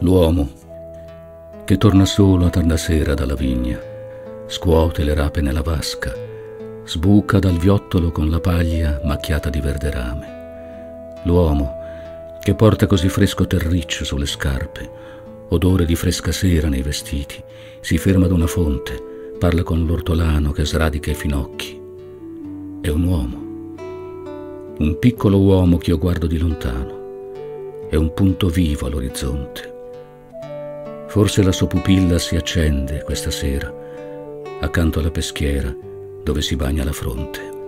L'uomo che torna solo a tarda sera dalla vigna, scuote le rape nella vasca, sbuca dal viottolo con la paglia macchiata di verde rame. L'uomo che porta così fresco terriccio sulle scarpe, odore di fresca sera nei vestiti, si ferma ad una fonte, parla con l'ortolano che sradica i finocchi. È un uomo, un piccolo uomo che io guardo di lontano, è un punto vivo all'orizzonte. Forse la sua pupilla si accende questa sera, accanto alla peschiera dove si bagna la fronte.